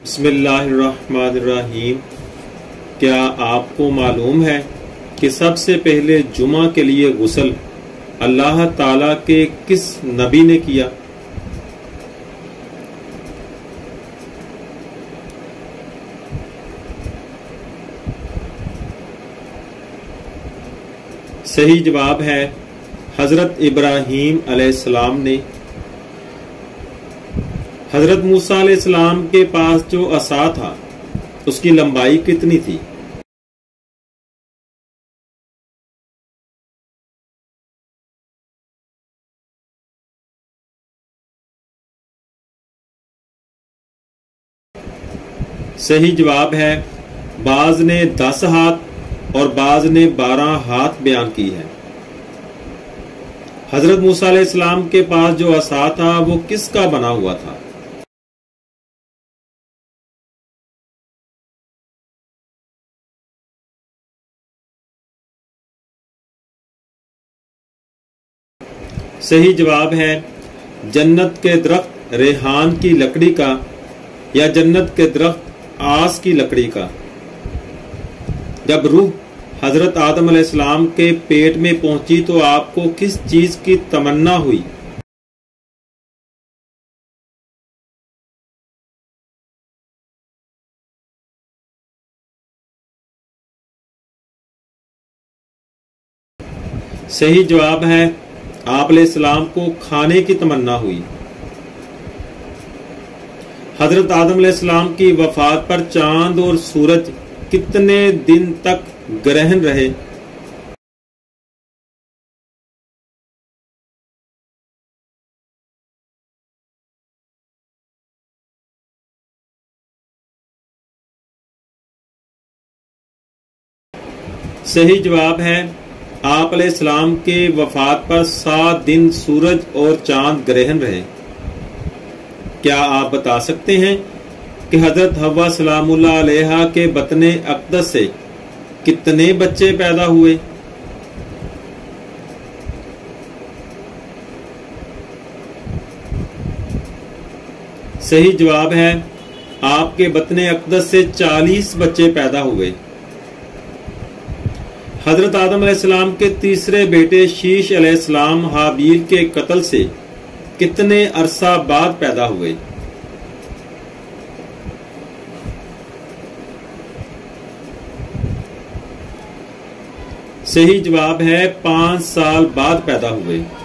बिस्मिल्लाहिर्रहमानिर्रहीम। क्या आपको मालूम है कि सबसे पहले जुमा के लिए गुस्ल अल्लाह ताला के किस नबी ने किया? सही जवाब है हजरत इब्राहीम अलैहिस्सलाम ने। हजरत मूसा अलैहिस्सलाम के पास जो असा था उसकी लंबाई कितनी थी? सही जवाब है बाज ने 10 हाथ और बाज ने 12 हाथ बयान की है। हजरत मूसा अलैहिस्सलाम के पास जो असा था वो किसका बना हुआ था? सही जवाब है जन्नत के दरख्त रेहान की लकड़ी का या जन्नत के दरख्त आस की लकड़ी का। जब रूह हजरत आदम अलैहिस्सलाम के पेट में पहुंची तो आपको किस चीज की तमन्ना हुई? सही जवाब है आप अलैहिस्सलाम को खाने की तमन्ना हुई। हजरत आदम अलैहिस्सलाम की वफात पर चांद और सूरज कितने दिन तक ग्रहण रहे? सही जवाब है आप अलैहिस्सलाम के वफात पर 7 दिन सूरज और चांद ग्रहण रहे। क्या आप बता सकते हैं कि हजरत हव्वा सलामुल्लाह अलैहा के बतने अक़दस से कितने बच्चे पैदा हुए? सही जवाब है आपके बतने अक़दस से 40 बच्चे पैदा हुए। हजरत आदम अलैहिस्सलाम के तीसरे बेटे शीश अलैहिस्सलाम हाबील के कत्ल से कितने अरसा बाद पैदा हुए? सही जवाब है 5 साल बाद पैदा हुए।